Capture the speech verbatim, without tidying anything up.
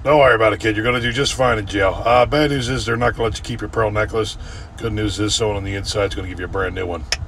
Don't worry about it, kid. You're going to do just fine in jail. Uh, bad news is they're not going to let you keep your pearl necklace. Good news is someone on the inside is going to give you a brand new one.